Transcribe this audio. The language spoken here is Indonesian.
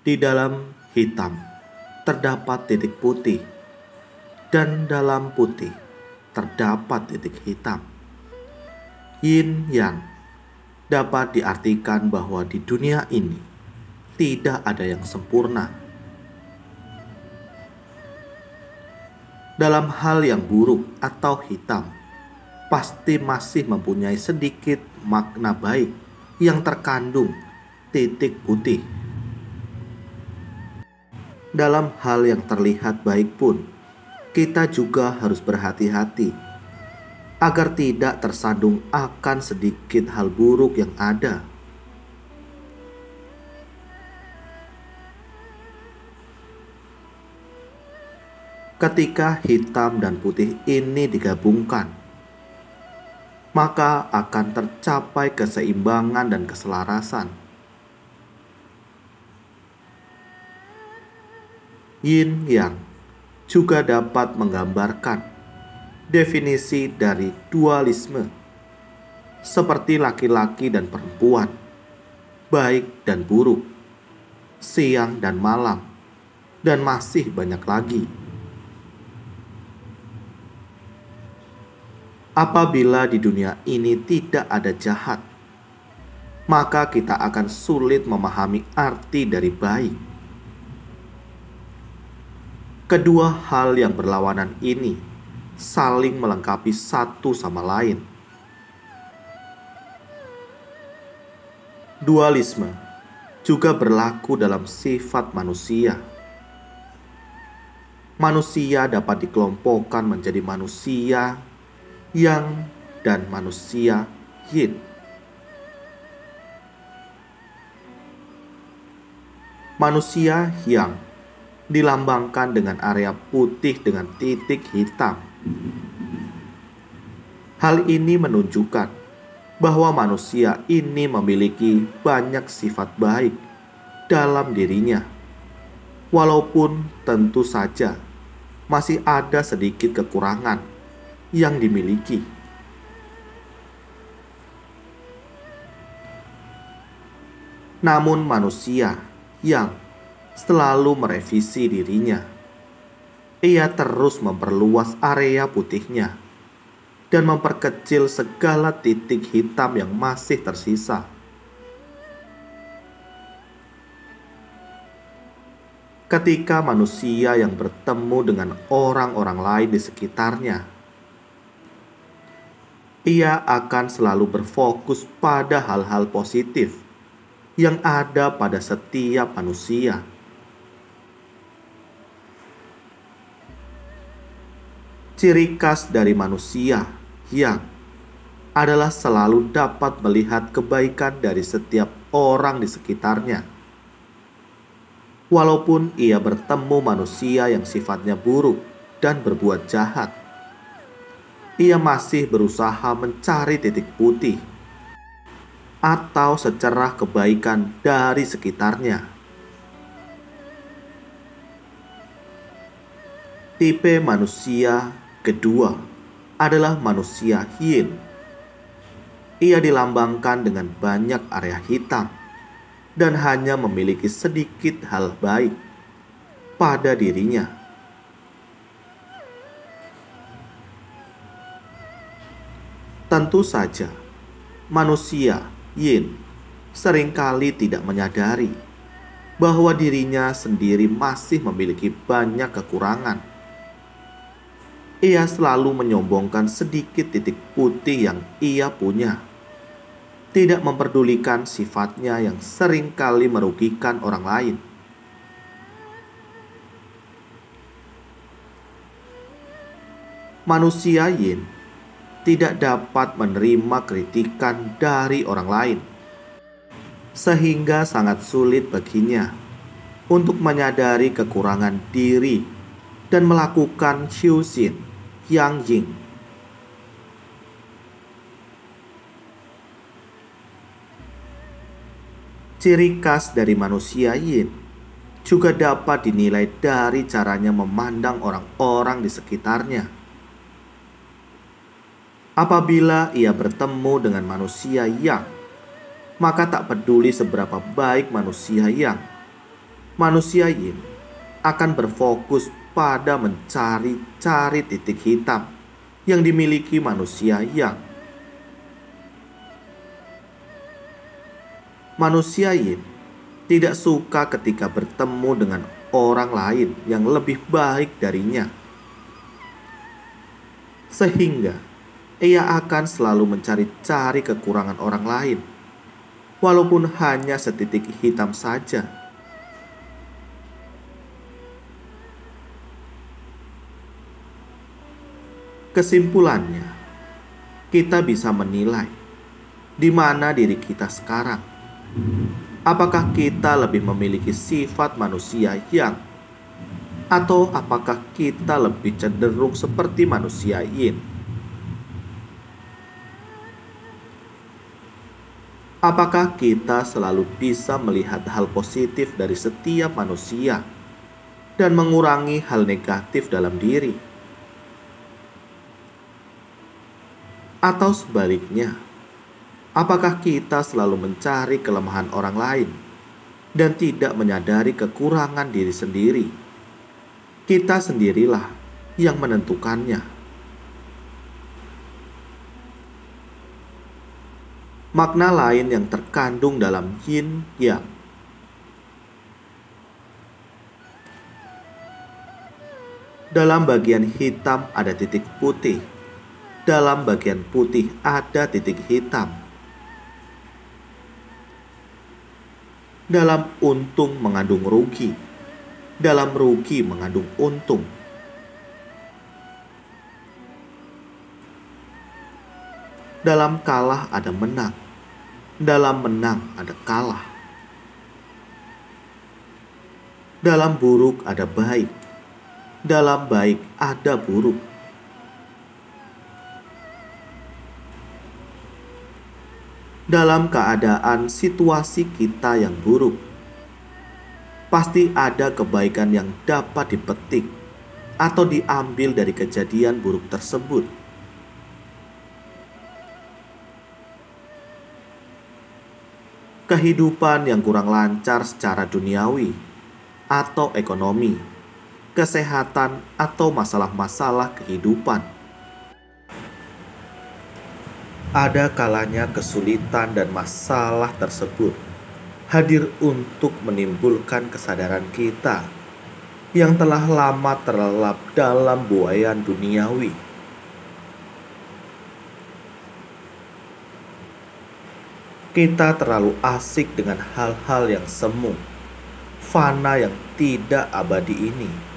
Di dalam hitam terdapat titik putih, dan dalam putih terdapat titik hitam. Yin yang dapat diartikan bahwa di dunia ini tidak ada yang sempurna. Dalam hal yang buruk atau hitam, pasti masih mempunyai sedikit makna baik yang terkandung titik putih. Dalam hal yang terlihat baik pun, kita juga harus berhati-hati agar tidak tersandung akan sedikit hal buruk yang ada. Ketika hitam dan putih ini digabungkan, maka akan tercapai keseimbangan dan keselarasan. Yin yang juga dapat menggambarkan definisi dari dualisme, seperti laki-laki dan perempuan, baik dan buruk, siang dan malam, dan masih banyak lagi. Apabila di dunia ini tidak ada jahat, maka kita akan sulit memahami arti dari baik. Kedua hal yang berlawanan ini saling melengkapi satu sama lain. Dualisme juga berlaku dalam sifat manusia. Manusia dapat dikelompokkan menjadi manusia yang dan manusia yin. Manusia yang dilambangkan dengan area putih dengan titik hitam. Hal ini menunjukkan bahwa manusia ini memiliki banyak sifat baik dalam dirinya, walaupun tentu saja masih ada sedikit kekurangan yang dimiliki. Namun manusia yang selalu merevisi dirinya, ia terus memperluas area putihnya dan memperkecil segala titik hitam yang masih tersisa. Ketika manusia yang bertemu dengan orang-orang lain di sekitarnya, ia akan selalu berfokus pada hal-hal positif yang ada pada setiap manusia. Ciri khas dari manusia yang adalah selalu dapat melihat kebaikan dari setiap orang di sekitarnya. Walaupun ia bertemu manusia yang sifatnya buruk dan berbuat jahat, ia masih berusaha mencari titik putih atau secerah kebaikan dari sekitarnya. Tipe manusia kedua adalah manusia yin. Ia dilambangkan dengan banyak area hitam dan hanya memiliki sedikit hal baik pada dirinya. Tentu saja, manusia yin seringkali tidak menyadari bahwa dirinya sendiri masih memiliki banyak kekurangan. Ia selalu menyombongkan sedikit titik putih yang ia punya, tidak memperdulikan sifatnya yang seringkali merugikan orang lain. Manusia yin tidak dapat menerima kritikan dari orang lain, sehingga sangat sulit baginya untuk menyadari kekurangan diri dan melakukan Xiuxin yang Ying. Ciri khas dari manusia yin juga dapat dinilai dari caranya memandang orang-orang di sekitarnya. Apabila ia bertemu dengan manusia yang, maka tak peduli seberapa baik manusia yang, manusia yin akan berfokus pada mencari titik hitam yang dimiliki manusia yang. Manusia yin tidak suka ketika bertemu dengan orang lain yang lebih baik darinya, sehingga ia akan selalu mencari-cari kekurangan orang lain, walaupun hanya setitik hitam saja. Kesimpulannya, kita bisa menilai di mana diri kita sekarang. Apakah kita lebih memiliki sifat manusia yang, atau apakah kita lebih cenderung seperti manusia yin? Apakah kita selalu bisa melihat hal positif dari setiap manusia dan mengurangi hal negatif dalam diri? Atau sebaliknya, apakah kita selalu mencari kelemahan orang lain dan tidak menyadari kekurangan diri sendiri? Kita sendirilah yang menentukannya. Makna lain yang terkandung dalam yin yang. Dalam bagian hitam ada titik putih. Dalam bagian putih ada titik hitam. Dalam untung mengandung rugi. Dalam rugi mengandung untung. Dalam kalah ada menang. Dalam menang ada kalah. Dalam buruk ada baik. Dalam baik ada buruk. Dalam keadaan situasi kita yang buruk, pasti ada kebaikan yang dapat dipetik atau diambil dari kejadian buruk tersebut. Kehidupan yang kurang lancar secara duniawi atau ekonomi, kesehatan atau masalah-masalah kehidupan. Ada kalanya kesulitan dan masalah tersebut hadir untuk menimbulkan kesadaran kita yang telah lama terlelap dalam buaian duniawi. Kita terlalu asik dengan hal-hal yang semu, fana yang tidak abadi ini.